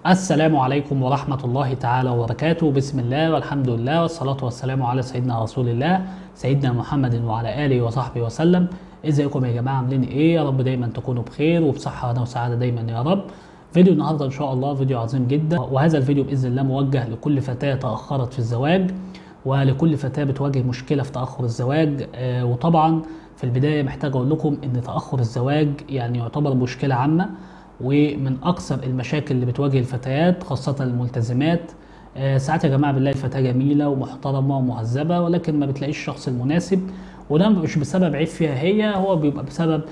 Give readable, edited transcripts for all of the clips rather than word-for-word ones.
السلام عليكم ورحمة الله تعالى وبركاته. بسم الله والحمد لله والصلاة والسلام على سيدنا رسول الله سيدنا محمد وعلى آله وصحبه وسلم. ازيكم يا جماعة، عاملين ايه؟ يا رب دايما تكونوا بخير وبصحة وسعادة دايما يا رب. فيديو النهاردة ان شاء الله فيديو عظيم جدا، وهذا الفيديو بإذن الله موجه لكل فتاة تأخرت في الزواج ولكل فتاة بتواجه مشكلة في تأخر الزواج. وطبعا في البداية محتاج اقول لكم ان تأخر الزواج يعني يعتبر مشكلة عامة ومن اكثر المشاكل اللي بتواجه الفتيات خاصه الملتزمات. ساعات يا جماعه بنلاقي الفتاه جميله ومحترمه ومهذبه ولكن ما بتلاقيش الشخص المناسب، وده مش بسبب عيب فيها هي، هو بيبقى بسبب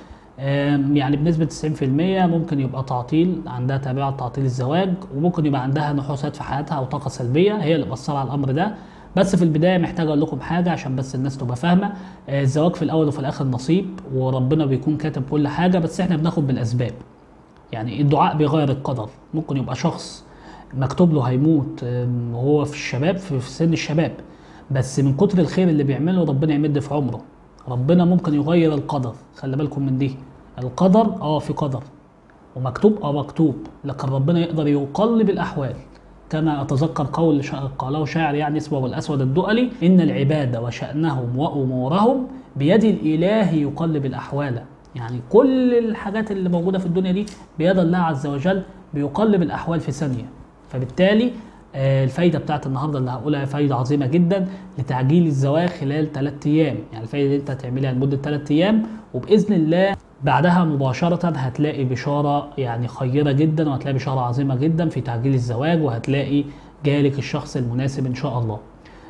يعني بنسبه 90% ممكن يبقى تعطيل، عندها تابعه تعطيل الزواج، وممكن يبقى عندها نحوسات في حياتها او طاقه سلبيه هي اللي مأثره على الامر ده. بس في البدايه محتاج اقول لكم حاجه عشان بس الناس تبقى فاهمه. الزواج في الاول وفي الاخر نصيب، وربنا بيكون كاتب كل حاجه، بس احنا بناخد بالاسباب. يعني الدعاء بيغير القدر. ممكن يبقى شخص مكتوب له هيموت وهو في الشباب، في سن الشباب، بس من كتر الخير اللي بيعمله ربنا يمد في عمره. ربنا ممكن يغير القدر، خلي بالكم من دي. القدر في قدر ومكتوب مكتوب، لكن ربنا يقدر يقلب الاحوال. كما اتذكر قول قاله شاعر يعني اسمه أبو الاسود الدؤلي: ان العباد وشأنهم وامورهم بيد الاله يقلب الاحوال. يعني كل الحاجات اللي موجوده في الدنيا دي بيد الله عز وجل، بيقلب الاحوال في ثانيه. فبالتالي الفايده بتاعت النهارده اللي هقولها فايده عظيمه جدا لتعجيل الزواج خلال 3 ايام. يعني الفايده دي انت هتعملها لمده 3 ايام، وباذن الله بعدها مباشره هتلاقي بشاره يعني خيره جدا، وهتلاقي بشاره عظيمه جدا في تعجيل الزواج، وهتلاقي جالك الشخص المناسب ان شاء الله.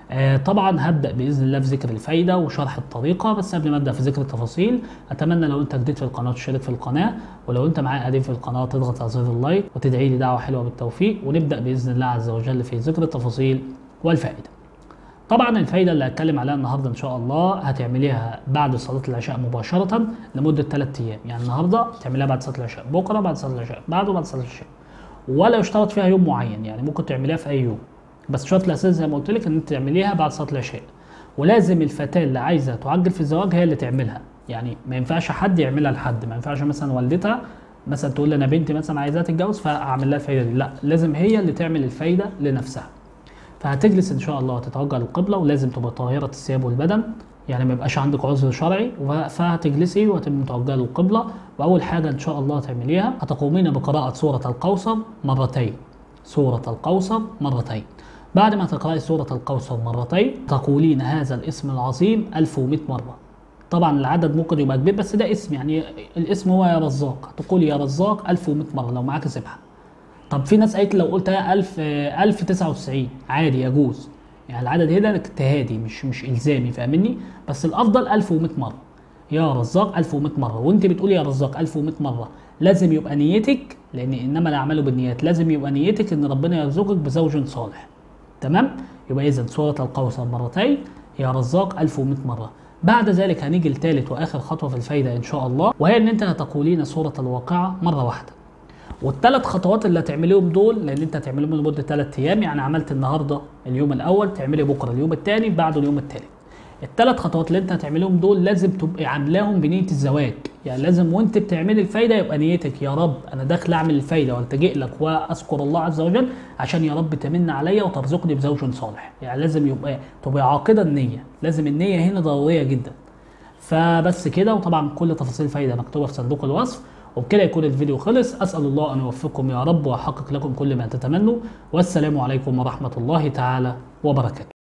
طبعا هبدا باذن الله في ذكر الفايده وشرح الطريقه، بس قبل ما ابدا في ذكر التفاصيل اتمنى لو انت جديد في القناه تشترك في القناه، ولو انت معايا قديم في القناه تضغط على زر اللايك وتدعي لي دعوه حلوه بالتوفيق، ونبدا باذن الله عز وجل في ذكر التفاصيل والفائده. طبعا الفايده اللي هتكلم عليها النهارده ان شاء الله هتعمليها بعد صلاه العشاء مباشره لمده 3 ايام. يعني النهارده تعمليها بعد صلاه العشاء، بكره بعد صلاه العشاء، بعده بعد صلاه العشاء، ولا يشترط فيها يوم معين، يعني ممكن تعمليها في اي يوم، بس الشرط الاساسي زي ما قلت لك ان انت تعمليها بعد صلاه العشاء. ولازم الفتاه اللي عايزه تعجل في الزواج هي اللي تعملها، يعني ما ينفعش حد يعملها لحد. ما ينفعش مثلا والدتها مثلا تقول لي انا بنتي مثلا عايزاها تتجوز فاعمل لها الفايده دي، لا، لازم هي اللي تعمل الفايده لنفسها. فهتجلس ان شاء الله وتتوجه للقبله، ولازم تبقى طاهره الثياب والبدن، يعني ما يبقاش عندك عذر شرعي، فهتجلسي وهتبقى متوجهه للقبله. واول حاجه ان شاء الله هتعمليها هتقومين بقراءه سوره الكوثر مرتين. سوره الكوثر مرتين. بعد ما تقرأي سورة الكوثر مرتين تقولين هذا الاسم العظيم 1100 مرة. طبعا العدد ممكن يبقى كبير بس ده اسم، يعني الاسم هو يا رزاق، تقول يا رزاق 1100 مرة لو معاك سبحة. طب في ناس قالت لو قلتها 1099 عادي يجوز، يعني العدد هنا اجتهادي مش الزامي، فاهمني؟ بس الافضل 1100 مرة. يا رزاق 1100 مرة، وانت بتقولي يا رزاق 1100 مرة لازم يبقى نيتك، لان انما الاعمال بالنيات، لازم يبقى نيتك ان ربنا يرزقك بزوج صالح. تمام؟ يبقى اذا سورة الكوثر مرتين، يا رزاق 1100 مرة. بعد ذلك هنيجي لثالث واخر خطوة في الفايدة ان شاء الله، وهي ان انت هتقولين سورة الواقعة مرة واحدة. والثلاث خطوات اللي هتعمليهم دول، لان انت هتعملهم لمدة 3 ايام، يعني عملت النهارده اليوم الاول تعملي بكره اليوم الثاني، بعده اليوم الثالث. الثلاث خطوات اللي انت هتعمليهم دول لازم تبقي عاملاهم بنيه الزواج، يعني لازم وانت بتعملي الفايده يبقى نيتك يا رب انا داخل اعمل الفايده والتجئ لك واذكر الله عز وجل عشان يا رب تمن عليا وترزقني بزوج صالح. يعني لازم تبقى عاقده النيه، لازم النيه هنا ضروريه جدا. فبس كده، وطبعا كل تفاصيل الفايده مكتوبه في صندوق الوصف. وبكده يكون الفيديو خلص. اسال الله ان يوفقكم يا رب ويحقق لكم كل ما تتمنوا، والسلام عليكم ورحمه الله تعالى وبركاته.